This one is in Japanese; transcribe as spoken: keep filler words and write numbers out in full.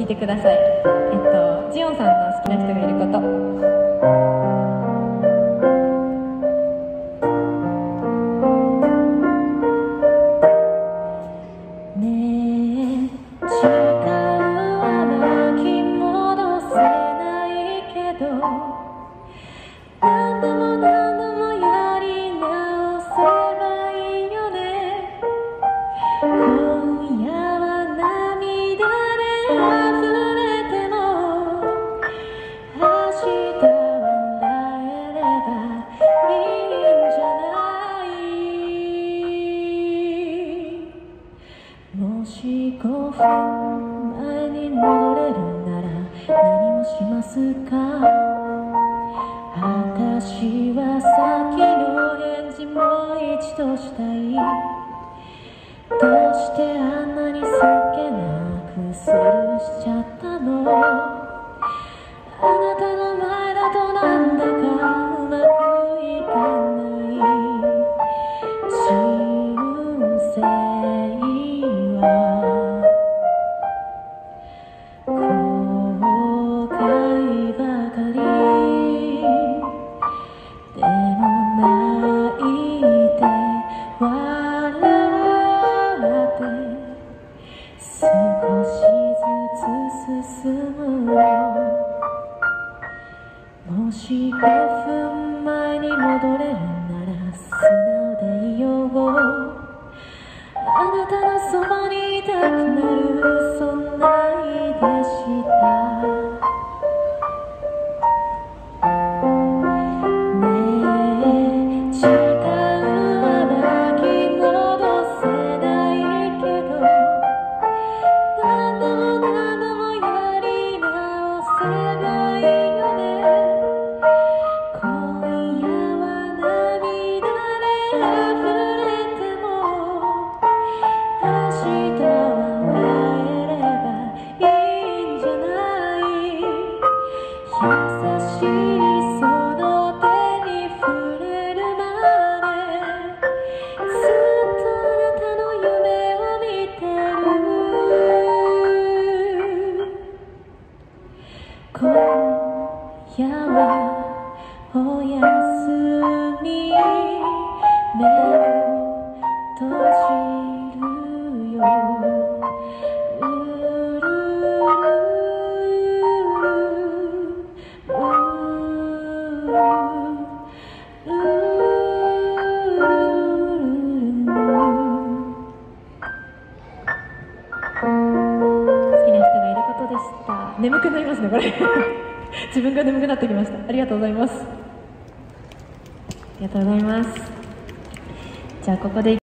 いてください。えっとジオンさんの好きな人がいること。 何度も何度もやり直せばいいよね。今夜は涙で溢れても明日笑えればいいんじゃない。もしごふんまえに戻れるなら何をしますか。私は先の返事もう一度したい。どうしてあんなにそっけなくスルーしちゃったの。あなたの前だとなんだかうまくいかない。人生は後悔ばかり。でも泣いて笑って少しずつ進むの。もしごふんまえに戻れるなら素直でいよう。あなたのそばにいたくなるそんな日でした。今夜はおやすみ、目を閉じるよ。ルル好きな人がいることでした。眠くなりますねこれ自分が眠くなってきました。ありがとうございます。ありがとうございます。じゃあここで